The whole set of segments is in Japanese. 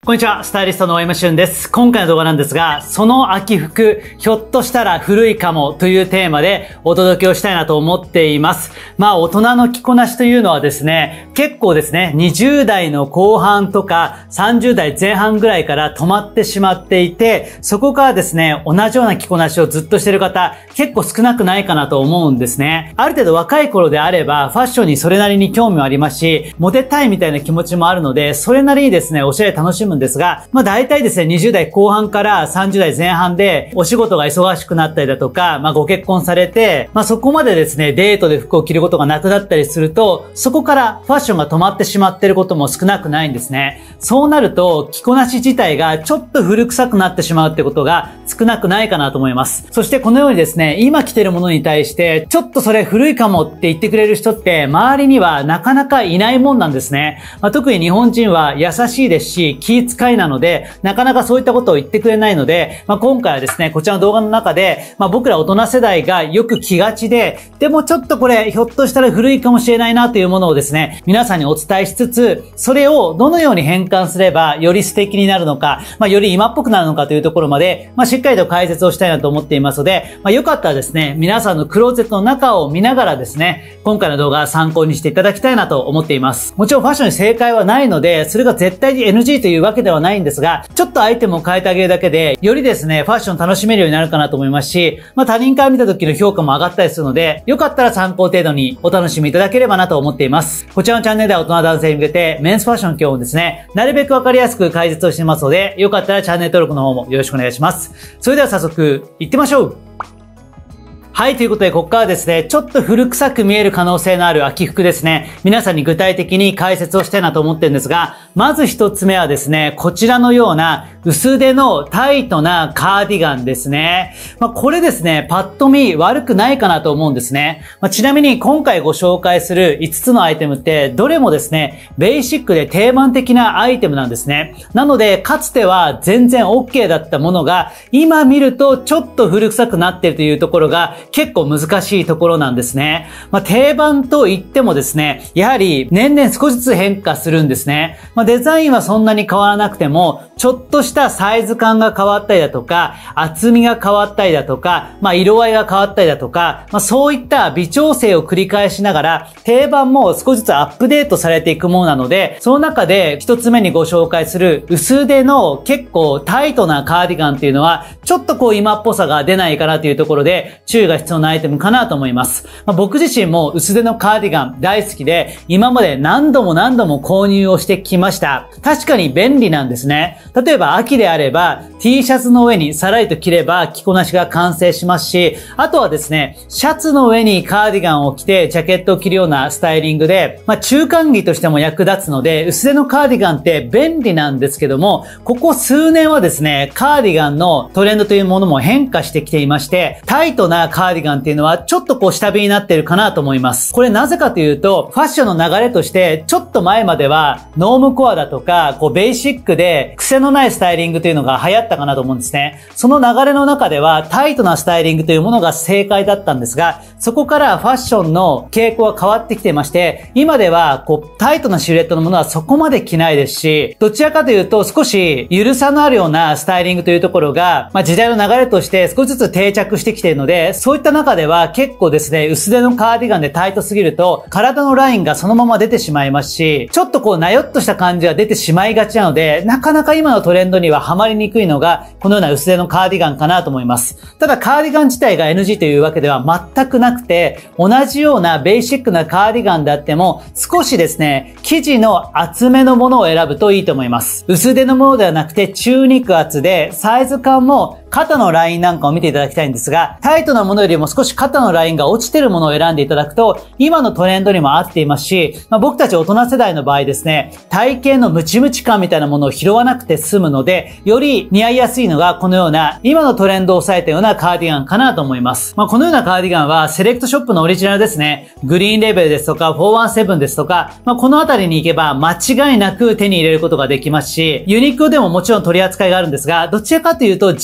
こんにちは、スタイリストの大山俊です。今回の動画なんですが、その秋服、ひょっとしたら古いかもというテーマでお届けをしたいなと思っています。大人の着こなしというのはですね、結構ですね、20代の後半とか30代前半ぐらいから止まってしまっていて、そこからですね、同じような着こなしをずっとしている方、結構少なくないかなと思うんですね。ある程度若い頃であれば、ファッションにそれなりに興味もありますし、モテたいみたいな気持ちもあるので、それなりにですね、おしゃれ楽しむんですが、大体ですね、20代後半から30代前半でお仕事が忙しくなったりだとか、ご結婚されて、そこまでですね、デートで服を着ることがなくなったりすると、そこからファッションが止まってしまっていることも少なくないんですね。そうなると、着こなし自体がちょっと古臭くなってしまうってことが少なくないかなと思います。そしてこのようにですね、今着てるものに対して、ちょっとそれ古いかもって言ってくれる人って周りにはなかなかいないもんなんですね。特に日本人は優しいですし、気遣いなので、なかなかそういったことを言ってくれないので、今回はですね、こちらの動画の中で、僕ら大人世代がよく着がちで、でもちょっとこれ、ひょっとしたら古いかもしれないなというものをですね、皆さんにお伝えしつつ、それをどのように変換すれば、より素敵になるのか、より今っぽくなるのかというところまで、しっかりと解説をしたいなと思っていますので、よかったらですね、皆さんのクローゼットの中を見ながらですね、今回の動画参考にしていただきたいなと思っています。もちろんファッションに正解はないので、それが絶対に NG というわけではないんですが、ちょっとアイテムを変えてあげるだけで、よりですね、ファッション楽しめるようになるかなと思いますし、他人から見た時の評価も上がったりするので、よかったら参考程度にお楽しみいただければなと思っています。こちらのチャンネルでは大人男性に向けて、メンスファッション今日もですね、なるべくわかりやすく解説をしていますので、よかったらチャンネル登録の方もよろしくお願いします。それでは早速、行ってみましょう。はい、ということで、ここからですね、ちょっと古臭く見える可能性のある秋服ですね、皆さんに具体的に解説をしたいなと思ってるんですが、まず一つ目はですね、こちらのような薄手のタイトなカーディガンですね。これですね、パッと見悪くないかなと思うんですね。ちなみに今回ご紹介する5つのアイテムって、どれもですね、ベーシックで定番的なアイテムなんですね。なので、かつては全然 OK だったものが、今見るとちょっと古臭くなっているというところが、結構難しいところなんですね。定番と言ってもですね、やはり年々少しずつ変化するんですね。デザインはそんなに変わらなくても、ちょっとしたサイズ感が変わったりだとか、厚みが変わったりだとか、色合いが変わったりだとか、そういった微調整を繰り返しながら、定番も少しずつアップデートされていくものなので、その中で一つ目にご紹介する薄手の結構タイトなカーディガンっていうのは、ちょっと今っぽさが出ないかなというところで、注意が必要なアイテムかなと思います。僕自身も薄手のカーディガン大好きで、今まで何度も購入をしてきました。確かに便利なんですね。例えば秋であれば T シャツの上にさらりと着れば着こなしが完成しますし、あとはですね、シャツの上にカーディガンを着てジャケットを着るようなスタイリングで、中間着としても役立つので、薄手のカーディガンって便利なんですけども、ここ数年はですね、カーディガンのトレンドというものも変化してきていまして、タイトなカーディガンっていうのはちょっと下火になっているかなと思います。これなぜかというと、ファッションの流れとして、ちょっと前まではノームコアだとか、ベーシックで癖のないスタイリングというのが流行ったかなと思うんですね。その流れの中ではタイトなスタイリングというものが正解だったんですが、そこからファッションの傾向が変わってきていまして、今ではタイトなシルエットのものはそこまで着ないですし、どちらかというと少しゆるさのあるようなスタイリングというところが、時代の流れとして少しずつ定着してきているので、そういった中では結構ですね、薄手のカーディガンでタイトすぎると、体のラインがそのまま出てしまいますし、ちょっとなよっとした感じが出てしまいがちなので、なかなか今のトレンドにはハマりにくいのが、このような薄手のカーディガンかなと思います。ただカーディガン自体が NG というわけでは全くなくて、同じようなベーシックなカーディガンであっても、少しですね、生地の厚めのものを選ぶといいと思います。薄手のものではなくて中肉厚で、サイズ感も肩のラインなんかを見ていただきたいんですが、タイトなものよりも少し肩のラインが落ちてるものを選んでいただくと、今のトレンドにも合っていますし、僕たち大人世代の場合ですね、体型のムチムチ感みたいなものを拾わなくて済むので、より似合いやすいのがこのような、今のトレンドを抑えたようなカーディガンかなと思います。このようなカーディガンはセレクトショップのオリジナルですね。グリーンレベルですとか、417ですとか、このあたりに行けば間違いなく手に入れることができますし、ユニクロでももちろん取り扱いがあるんですが、どちらかというと GU で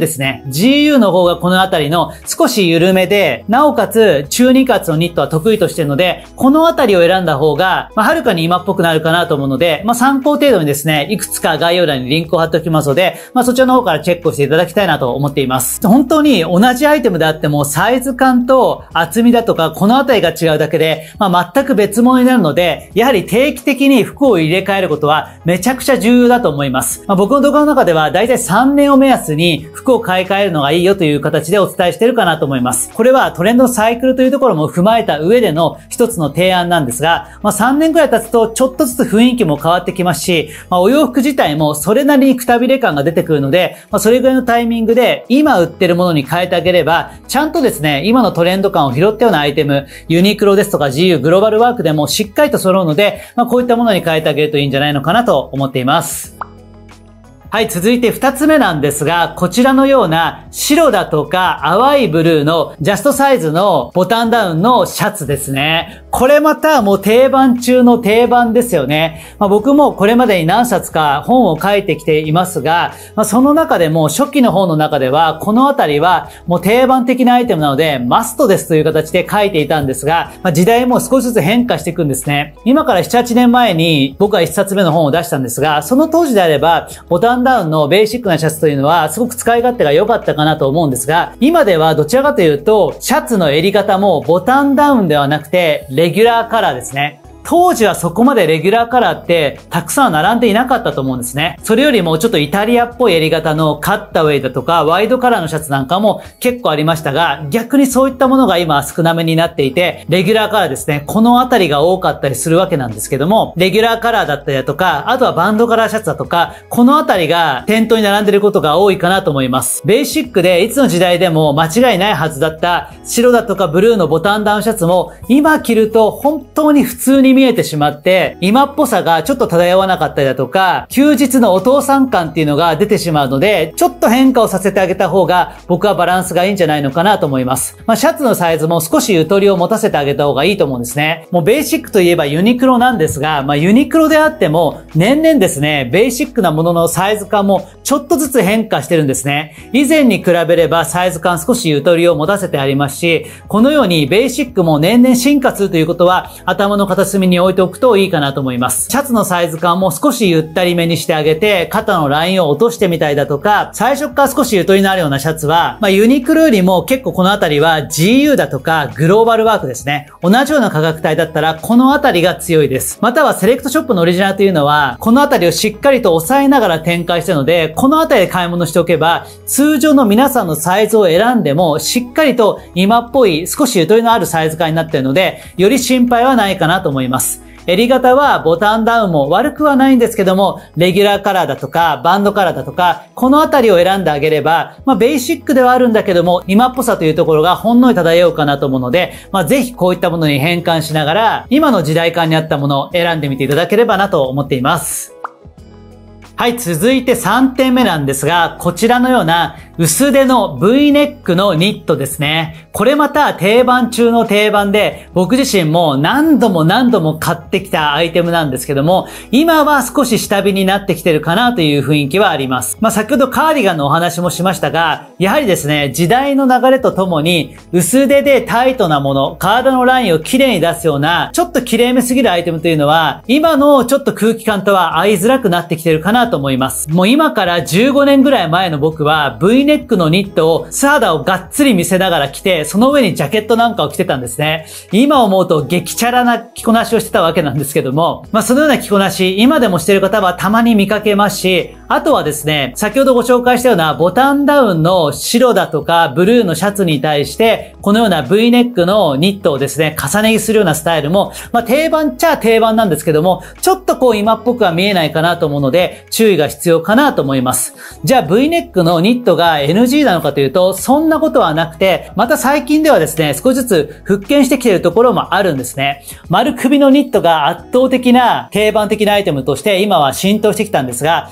ですね。GU の方がこのあたりの少し緩めで、なおかつ中肉厚のニットは得意としているので、このあたりを選んだ方が、はるかに今っぽくなるかなと思うので、参考程度にですね、いくつか概要欄にリンクを貼っておきますので、そちらの方からチェックをしていただきたいなと思っています。本当に同じアイテムであっても、サイズ感と厚みだとか、このあたりが違うだけで、全く別物になるので、やはり定期的に服を入れ替えることはめちゃくちゃ重要だと思います。僕の動画の中では、だいたい3年を目安に服を買い替えるのがいいよという形でお伝えしているかなと思います。これはトレンドサイクルというところも踏まえた上での一つの提案なんですが、3年くらい経つとちょっとずつ雰囲気も変わってきますし、お洋服自体もそれなりにくたびれ感が出てくるので、それぐらいのタイミングで今売ってるものに変えてあげれば、ちゃんとですね、今のトレンド感を拾ったようなアイテム、ユニクロですとか GU グローバルワークでもしっかりと揃うので、こういったものに変えてあげるといいんじゃないのかなと思っています。はい、続いて2つ目なんですが、こちらのような白だとか淡いブルーのジャストサイズのボタンダウンのシャツですね。これまたもう定番中の定番ですよね。僕もこれまでに何冊か本を書いてきていますが、その中でも初期の本の中ではこのあたりはもう定番的なアイテムなのでマストですという形で書いていたんですが、時代も少しずつ変化していくんですね。今から7、8年前に僕は1冊目の本を出したんですが、その当時であればボタンダウンのベーシックなシャツというのはすごく使い勝手が良かったかなと思うんですが、今ではどちらかというとシャツの襟型もボタンダウンではなくてレギュラーカラーですね。当時はそこまでレギュラーカラーってたくさん並んでいなかったと思うんですね。それよりもちょっとイタリアっぽい襟型のカッタウェイだとかワイドカラーのシャツなんかも結構ありましたが、逆にそういったものが今少なめになっていて、レギュラーカラーですね。このあたりが多かったりするわけなんですけども、レギュラーカラーだったりだとか、あとはバンドカラーシャツだとか、このあたりが店頭に並んでいることが多いかなと思います。ベーシックでいつの時代でも間違いないはずだった白だとかブルーのボタンダウンシャツも今着ると本当に普通に見えてしまって、今っぽさがちょっと漂わなかったりだとか、休日のお父さん感っていうのが出てしまうので、ちょっと変化をさせてあげた方が僕はバランスがいいんじゃないのかなと思います。シャツのサイズも少しゆとりを持たせてあげた方がいいと思うんですね。もうベーシックといえばユニクロなんですが、ユニクロであっても年々ですね、ベーシックなもののサイズ感もちょっとずつ変化してるんですね。以前に比べればサイズ感少しゆとりを持たせてありますし、このようにベーシックも年々進化するということは頭の片隅に置いておくといいかなと思います。シャツのサイズ感も少しゆったりめにしてあげて、肩のラインを落としてみたりだとか、最初から少しゆとりのあるようなシャツは、ユニクロよりも結構このあたりは GU だとかグローバルワークですね。同じような価格帯だったらこのあたりが強いです。またはセレクトショップのオリジナルというのは、このあたりをしっかりと抑えながら展開しているので、このあたりで買い物しておけば、通常の皆さんのサイズを選んでも、しっかりと今っぽい少しゆとりのあるサイズ感になっているので、より心配はないかなと思います。襟型はボタンダウンも悪くはないんですけども、レギュラーカラーだとか、バンドカラーだとか、このあたりを選んであげれば、ベーシックではあるんだけども、今っぽさというところがほんのり漂うかなと思うので、ぜひこういったものに変換しながら、今の時代感に合ったものを選んでみていただければなと思っています。はい、続いて3点目なんですが、こちらのような薄手の V ネックのニットですね。これまた定番中の定番で、僕自身も何度も買ってきたアイテムなんですけども、今は少し下火になってきてるかなという雰囲気はあります。先ほどカーディガンのお話もしましたが、やはりですね、時代の流れとともに、薄手でタイトなもの、体のラインを綺麗に出すような、ちょっと綺麗めすぎるアイテムというのは、今のちょっと空気感とは合いづらくなってきてるかなと思います。もう今から15年ぐらい前の僕は V ネックのニットを素肌をがっつり見せながら着て、その上にジャケットなんかを着てたんですね。今思うと激チャラな着こなしをしてたわけなんですけども、そのような着こなし、今でもしてる方はたまに見かけますし、あとはですね、先ほどご紹介したようなボタンダウンの白だとかブルーのシャツに対して、このような V ネックのニットをですね、重ね着するようなスタイルも、定番っちゃ定番なんですけども、ちょっと今っぽくは見えないかなと思うので、注意が必要かなと思います。じゃあ V ネックのニットが NG なのかというと、そんなことはなくて、また最近ではですね、少しずつ復権してきているところもあるんですね。丸首のニットが圧倒的な定番的なアイテムとして今は浸透してきたんですが、そう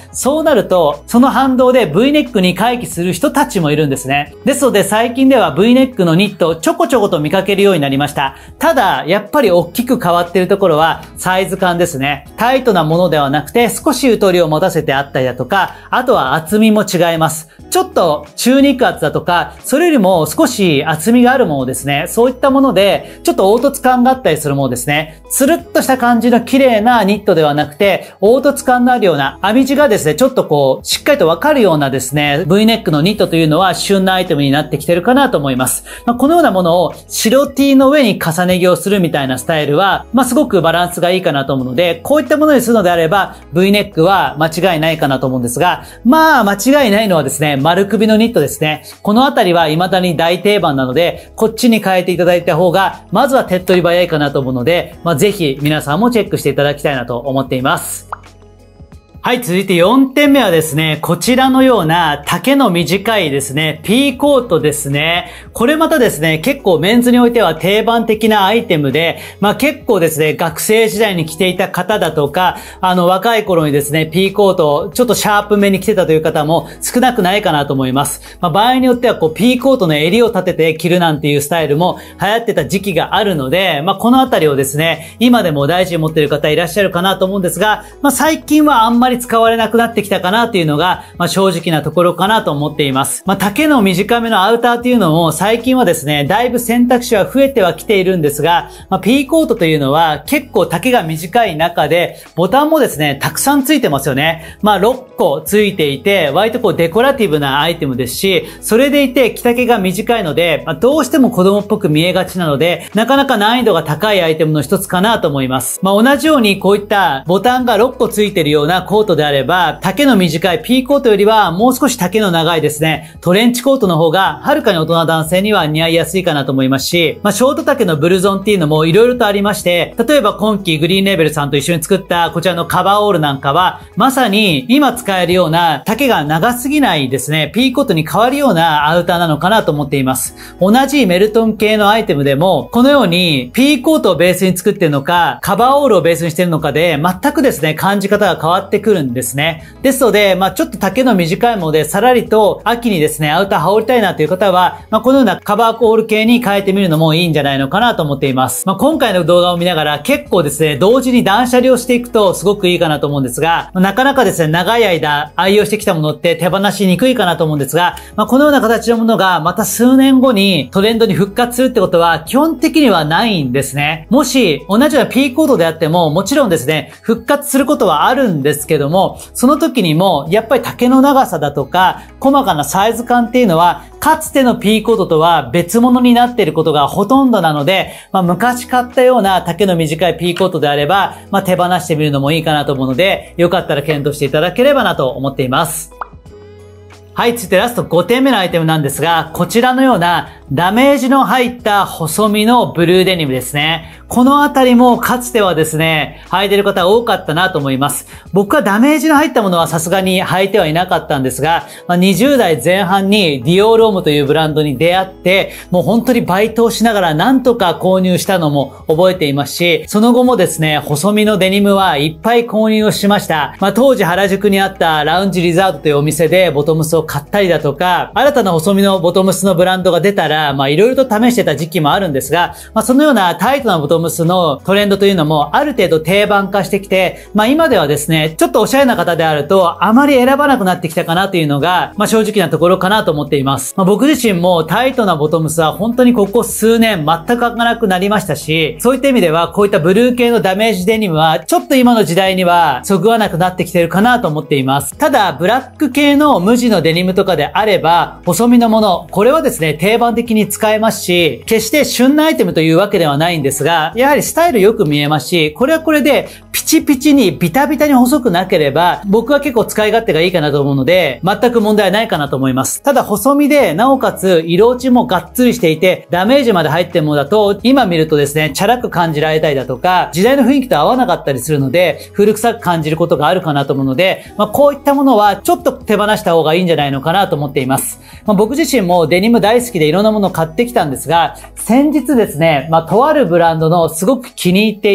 なると、その反動で V ネックに回帰する人たちもいるんですね。ですので最近では V ネックのニットをちょこちょこと見かけるようになりました。ただ、やっぱり大きく変わっているところはサイズ感ですね。タイトなものではなくて少しゆとりを持たせてあったりだとか、あとは厚みも違います。ちょっと中肉厚だとか、それよりも少し厚みがあるものですね。そういったもので、ちょっと凹凸感があったりするものですね。つるっとした感じの綺麗なニットではなくて、凹凸感のあるような、編み地がですね、ちょっとこう、しっかりとわかるようなですね、V ネックのニットというのは旬なアイテムになってきてるかなと思います。このようなものを白 T の上に重ね着をするみたいなスタイルは、すごくバランスがいいかなと思うので、こういったものにするのであれば、V ネックは間違いないかなと思うんですが、間違いないのはですね、丸首のニットですね。このあたりは未だに大定番なので、こっちに変えていただいた方が、まずは手っ取り早いかなと思うので、ぜひ皆さんもチェックしていただきたいなと思っています。はい、続いて4点目はですね、こちらのような丈の短いですね、P コートですね。これまたですね、結構メンズにおいては定番的なアイテムで、結構ですね、学生時代に着ていた方だとか、若い頃にですね、P コートをちょっとシャープめに着てたという方も少なくないかなと思います。場合によってはP コートの襟を立てて着るなんていうスタイルも流行ってた時期があるので、このあたりをですね、今でも大事に持っている方いらっしゃるかなと思うんですが、最近はあんまり使われなくなってきたかなっていうのが、正直なところかなと思っています。丈の短めのアウターっていうのも最近はですね、だいぶ選択肢は増えてはきているんですが、P コートというのは結構丈が短い中で、ボタンもですね、たくさんついてますよね。6個ついていて、割とデコラティブなアイテムですし、それでいて着丈が短いので、どうしても子供っぽく見えがちなので、なかなか難易度が高いアイテムの一つかなと思います。同じようにこういったボタンが6個ついているようなコートであれば、丈の短い P コートよりはもう少し丈の長いですね、トレンチコートの方がはるかに大人男性には似合いやすいかなと思いますし、ショート丈のブルゾンっていうのも色々とありまして、例えば今季グリーンレーベルさんと一緒に作ったこちらのカバーオールなんかは、まさに今使えるような丈が長すぎないですね、P コートに変わるようなアウターなのかなと思っています。同じメルトン系のアイテムでも、このように P コートをベースに作っているのか、カバーオールをベースにしているのかで、全くですね、感じ方が変わってくるんですね。ですので、ちょっと丈の短いもので、さらりと秋にですね、アウター羽織りたいなという方は、このようなカバーオール系に変えてみるのもいいんじゃないのかなと思っています。今回の動画を見ながら結構ですね、同時に断捨離をしていくとすごくいいかなと思うんですが、なかなかですね、長い間愛用してきたものって手放しにくいかなと思うんですが、このような形のものがまた数年後にトレンドに復活するってことは基本的にはないんですね。もし同じような P コードであっても、もちろんですね、復活することはあるんですけども、その時にもやっぱり丈の長さだとか細かなサイズ感っていうのはかつての P コードとは別物になっていることがほとんどなので、昔買ったような丈の短い P コードであれば、手放してみるのもいいかなと思うので、よかったら検討していただければなと思っています。はい、続いてラスト5点目のアイテムなんですが、こちらのようなダメージの入った細身のブルーデニムですね。このあたりもかつてはですね、履いてる方多かったなと思います。僕はダメージの入ったものはさすがに履いてはいなかったんですが、20代前半にディオールオムというブランドに出会って、もう本当にバイトをしながらなんとか購入したのも覚えていますし、その後もですね、細身のデニムはいっぱい購入をしました。当時原宿にあったラウンジリザートというお店でボトムスを買ったりだとか、新たな細身のボトムスのブランドが出たら、いろいろと試してた時期もあるんですが、そのようなタイトなボトムスのトレンドというのもある程度定番化してきて、今ではですね、ちょっとおしゃれな方であるとあまり選ばなくなってきたかなというのが、正直なところかなと思っています。僕自身もタイトなボトムスは本当にここ数年全く履かなくなりましたし、そういった意味ではこういったブルー系のダメージデニムはちょっと今の時代にはそぐわなくなってきてるかなと思っています。ただ、ブラック系の無地のデニムとかであれば、細身のもの、これはですね、定番的に使えますし、決して旬なアイテムというわけではないんですが、やはりスタイルよく見えますし、これはこれでピチピチにビタビタに細くなければ、僕は結構使い勝手がいいかなと思うので、全く問題はないかなと思います。ただ細身で、なおかつ色落ちもがっつりしていて、ダメージまで入ってるものだと、今見るとですね、チャラく感じられたりだとか、時代の雰囲気と合わなかったりするので、古臭く感じることがあるかなと思うので、こういったものはちょっと手放した方がいいんじゃないのかなと思っています。僕自身もデニム大好きでいろんなものを買ってきたんですが、先日ですね、とあるブランドのすごく気に入っていた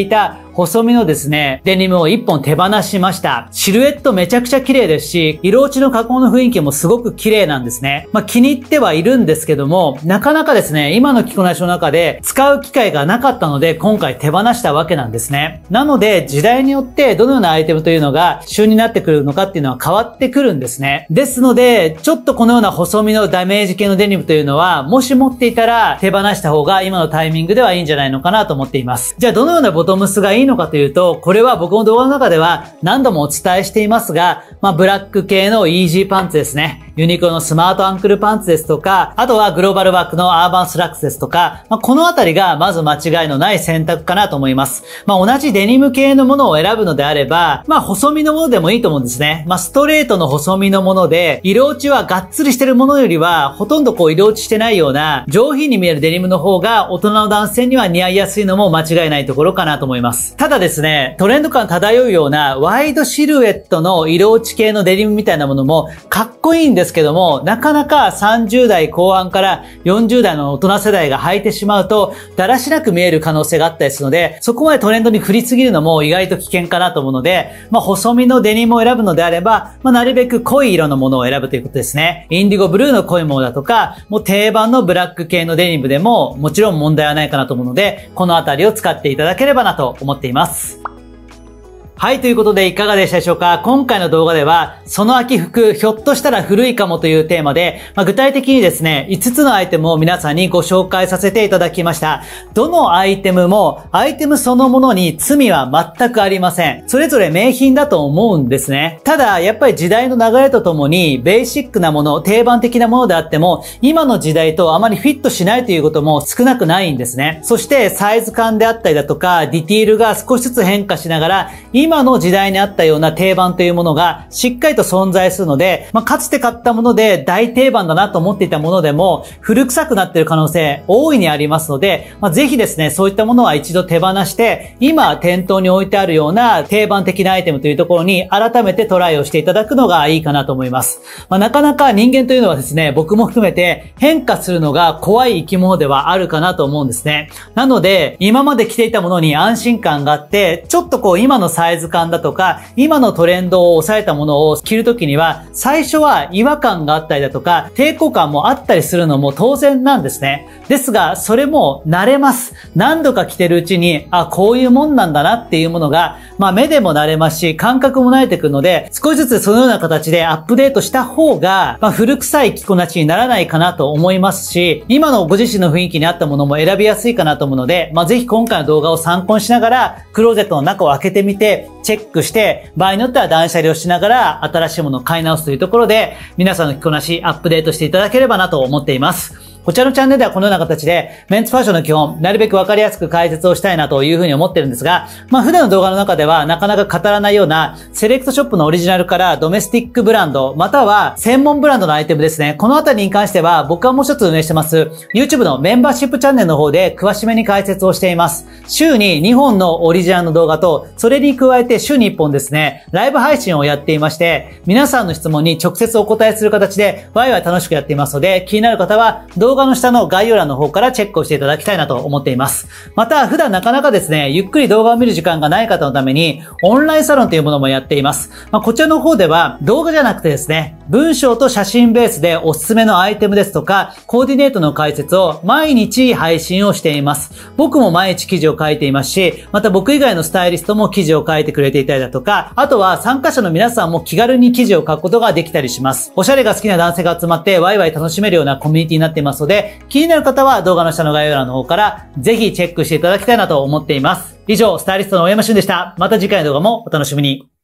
細身のですね、デニムを1本手放しました。シルエットめちゃくちゃ綺麗ですし、色落ちの加工の雰囲気もすごく綺麗なんですね。気に入ってはいるんですけども、なかなかですね、今の着こなしの中で使う機会がなかったので、今回手放したわけなんですね。なので、時代によってどのようなアイテムというのが旬になってくるのかっていうのは変わってくるんですね。ですので、ちょっとこのような細身のダメージ系のデニムというのは、もし持っていたら手放した方が今のタイミングではいいんじゃないのかなと思っています。じゃあどのようなボトムスがいいのかというと、これは僕の動画の中では何度もお伝えしていますが、ブラック系のイージーパンツですね。ユニクロのスマートアンクルパンツですとか、あとはグローバルワークのアーバンスラックスですとか、このあたりがまず間違いのない選択かなと思います。同じデニム系のものを選ぶのであれば、細身のものでもいいと思うんですね。ストレートの細身のもので、色落ちはがっつりしてるものよりは、ほとんど色落ちしてないような、上品に見えるデニムの方が大人の男性には似合いやすいのも間違いないところかなと思います。ただですね、トレンド感漂うようなワイドシルエットの色落ち系のデニムみたいなものもかっこいいんですけども、なかなか30代後半から40代の大人世代が履いてしまうと、だらしなく見える可能性があったりするので、そこまでトレンドに振りすぎるのも意外と危険かなと思うので、細身のデニムを選ぶのであれば、なるべく濃い色のものを選ぶということですね。インディゴブルーの濃いものだとか、もう定番のブラック系のデニムでももちろん問題はないかなと思うので、このあたりを使っていただければなと思っています。はい、ということでいかがでしたでしょうか。今回の動画では、その秋服、ひょっとしたら古いかもというテーマで、具体的にですね、5つのアイテムを皆さんにご紹介させていただきました。どのアイテムも、アイテムそのものに罪は全くありません。それぞれ名品だと思うんですね。ただ、やっぱり時代の流れとともに、ベーシックなもの、定番的なものであっても、今の時代とあまりフィットしないということも少なくないんですね。そして、サイズ感であったりだとか、ディティールが少しずつ変化しながら、今の時代にあったような定番というものがしっかりと存在するので、かつて買ったもので大定番だなと思っていたものでも古臭くなっている可能性大いにありますので、ぜひですね、そういったものは一度手放して、今店頭に置いてあるような定番的なアイテムというところに改めてトライをしていただくのがいいかなと思います。なかなか人間というのはですね、僕も含めて変化するのが怖い生き物ではあるかなと思うんですね。なので、今まで着ていたものに安心感があって、ちょっと今のサイズ感だとか、今のトレンドを抑えたものを着るときには、最初は違和感があったりだとか、抵抗感もあったりするのも当然なんですね。ですが、それも慣れます。何度か着てるうちに、こういうもんなんだなっていうものが、目でも慣れますし、感覚も慣れてくるので、少しずつそのような形でアップデートした方が、古臭い着こなしにならないかなと思いますし、今のご自身の雰囲気に合ったものも選びやすいかなと思うので、ぜひ今回の動画を参考にしながら、クローゼットの中を開けてみて、チェックして、場合によっては断捨離をしながら新しいものを買い直すというところで、皆さんの着こなしアップデートしていただければなと思っています。こちらのチャンネルではこのような形でメンズファッションの基本、なるべくわかりやすく解説をしたいなというふうに思ってるんですが、普段の動画の中ではなかなか語らないようなセレクトショップのオリジナルからドメスティックブランド、または専門ブランドのアイテムですね。このあたりに関しては僕はもう一つ運営してます YouTube のメンバーシップチャンネルの方で詳しめに解説をしています。週に2本のオリジナルの動画と、それに加えて週に1本ですね、ライブ配信をやっていまして、皆さんの質問に直接お答えする形でワイワイ楽しくやっていますので、気になる方は動画の下の概要欄の方からチェックをしていただきたいなと思っています。また、普段なかなかですね、ゆっくり動画を見る時間がない方のために、オンラインサロンというものもやっています。こちらの方では、動画じゃなくてですね、文章と写真ベースでおすすめのアイテムですとか、コーディネートの解説を毎日配信をしています。僕も毎日記事を書いていますし、また僕以外のスタイリストも記事を書いてくれていたりだとか、あとは参加者の皆さんも気軽に記事を書くことができたりします。おしゃれが好きな男性が集まってワイワイ楽しめるようなコミュニティになっていますので、気になる方は動画の下の概要欄の方からぜひチェックしていただきたいなと思っています。以上、スタイリストの大山俊でした。また次回の動画もお楽しみに。